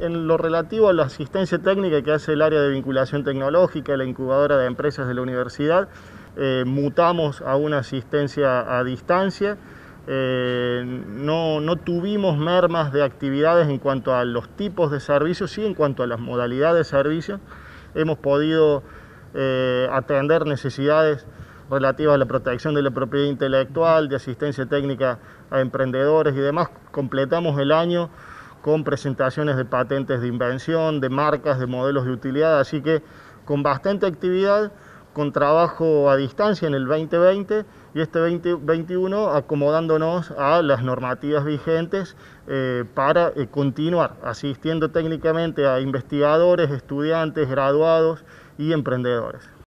En lo relativo a la asistencia técnica que hace el área de vinculación tecnológica, la incubadora de empresas de la universidad, mutamos a una asistencia a distancia. No tuvimos mermas de actividades en cuanto a los tipos de servicios, sí en cuanto a las modalidades de servicios. Hemos podido atender necesidades relativas a la protección de la propiedad intelectual, de asistencia técnica a emprendedores y demás. Completamos el año con presentaciones de patentes de invención, de marcas, de modelos de utilidad, así que con bastante actividad, con trabajo a distancia en el 2020 y este 2021 acomodándonos a las normativas vigentes para continuar asistiendo técnicamente a investigadores, estudiantes, graduados y emprendedores.